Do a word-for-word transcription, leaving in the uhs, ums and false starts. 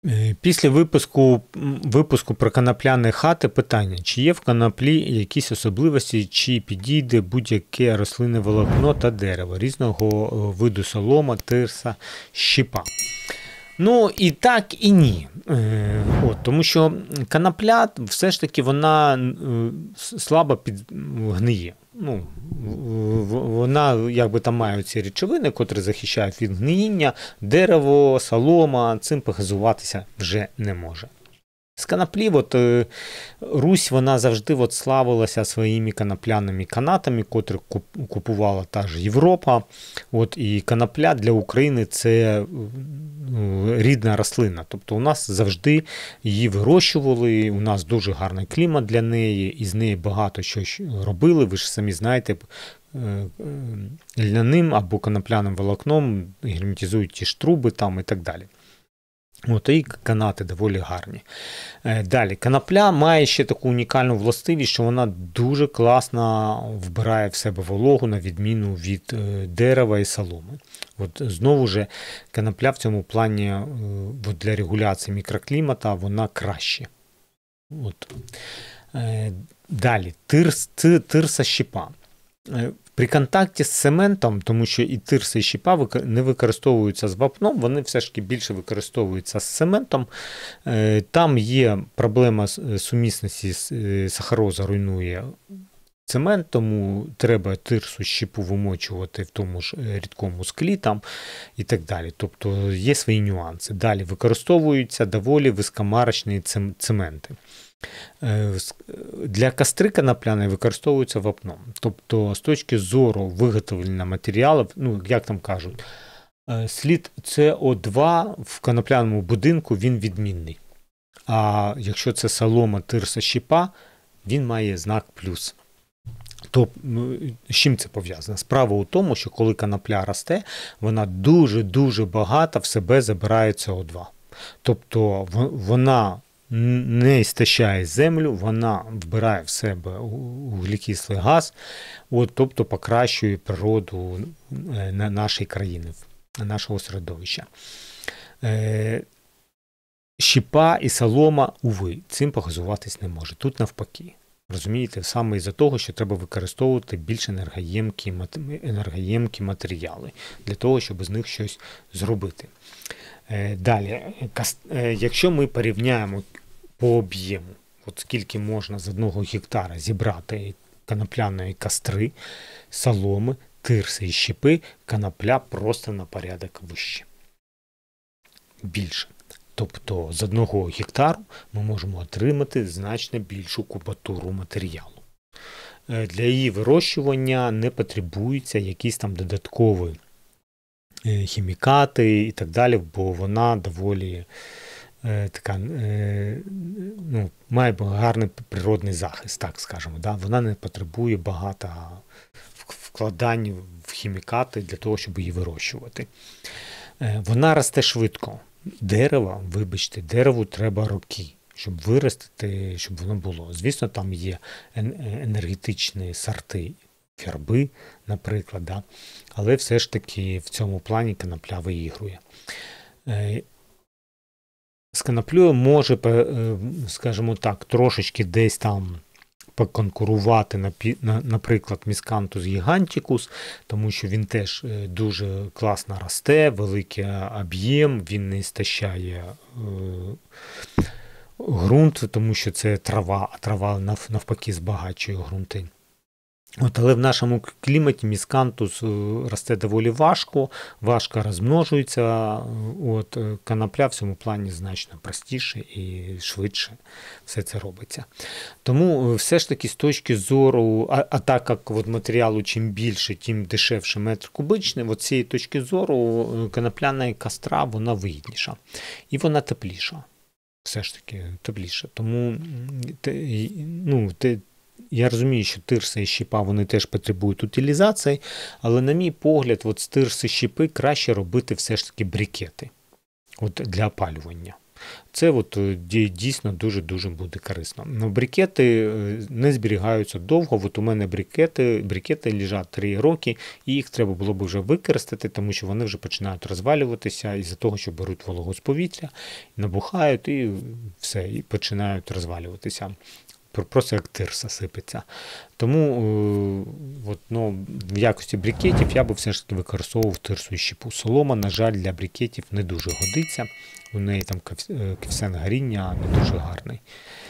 Після випуску, випуску про конопляні хати питання, чи є в коноплі якісь особливості, чи підійде будь-яке рослинне волокно та дерево, різного виду солома, тирса, щепа. Ну, і так, і ні. От, тому що конопля все ж таки вона слабо підгниє. Ну, вона якби там має ці речовини, котрі захищають від гниїння, дерево, солома, цим похизуватися вже не може. З коноплі, от, Русь, вона завжди от славилася своїми конопляними канатами, котрі купувала та ж Європа. От, і конопля для України – це рідна рослина. Тобто у нас завжди її вирощували, у нас дуже гарний клімат для неї, і з неї багато що робили. Ви ж самі знаєте, льняним або конопляним волокном герметизують ті ж труби там і так далі. От, і канати доволі гарні. Далі, конопля має ще таку унікальну властивість, що вона дуже класно вбирає в себе вологу, на відміну від дерева і соломи. От, знову ж, конопля в цьому плані от, для регуляції мікроклімата вона краще. От. Далі, тирс, тирса щепа. При контакті з цементом, тому що і тирса, і щепа не використовуються з вапном, вони все ж таки більше використовуються з цементом. Там є проблема сумісності, сахароза руйнує цемент, тому треба тирсу, щепу вимочувати в тому ж рідкому склі там і так далі. Тобто є свої нюанси. Далі використовуються доволі високомарочні цементи. Для костри конопляної використовується вапно. Тобто, з точки зору виготовлення матеріалів, ну, як там кажуть, слід С О два в конопляному будинку, він відмінний. А якщо це солома, тирса, щепа, він має знак плюс. То з чим це пов'язано? Справа у тому, що коли конопля росте, вона дуже-дуже багато в себе забирає С О два. Тобто, вона не істощає землю, вона вбирає в себе вуглекислий газ, от, тобто покращує природу нашої країни, нашого середовища. Щепа і солома, уви, цим похизуватись не може. Тут навпаки. Розумієте, саме із-за того, що треба використовувати більш енергоємкі, енергоємкі матеріали для того, щоб з них щось зробити. Далі, якщо ми порівняємо по об'єму, от скільки можна з одного гектара зібрати конопляної костри, соломи, тирси і щепи, конопля просто на порядок вище. Більше. Тобто з одного гектару ми можемо отримати значно більшу кубатуру матеріалу. Для її вирощування не потребуються якісь там додаткові хімікати і так далі, бо вона доволі е, така, е, ну, має гарний природний захист, так скажемо. Да? Вона не потребує багато вкладань в хімікати для того, щоб її вирощувати. Е, вона росте швидко. Дерево, вибачте, дереву треба роки, щоб виростити, щоб воно було. Звісно, там є енергетичні сорти ферби, наприклад, да? Але все ж таки в цьому плані конопля виігрує. З коноплею може, скажімо так, трошечки десь там поконкурувати, наприклад, Miscanthus giganticus, тому що він теж дуже класно росте, великий об'єм, він не істощає ґрунт, тому що це трава, а трава навпаки збагачує ґрунти. От, але в нашому кліматі міскантус росте доволі важко, важко розмножується, от, конопля в цьому плані значно простіше і швидше все це робиться. Тому все ж таки з точки зору, а, а так як от матеріалу чим більше, тим дешевше метр кубичний, от з цієї точки зору конопляна костра, вона вигідніша і вона тепліша. Все ж таки тепліша. Тому ну, те, я розумію, що тирса і щепа, вони теж потребують утилізації, але, на мій погляд, от з тирси і щепи краще робити все ж таки брикети от для опалювання. Це от дійсно дуже-дуже буде корисно. Но брикети не зберігаються довго. От у мене брикети, брикети лежать три роки, і їх треба було б вже використати, тому що вони вже починають розвалюватися із-за того, що беруть вологу з повітря, набухають і все, і починають розвалюватися. Просто як тирса сипеться. Тому от, ну, в якості брикетів я би все ж таки використовував тирсу і щепу. Солома, на жаль, для брикетів не дуже годиться. У неї там коефіцієнт горіння не дуже гарний.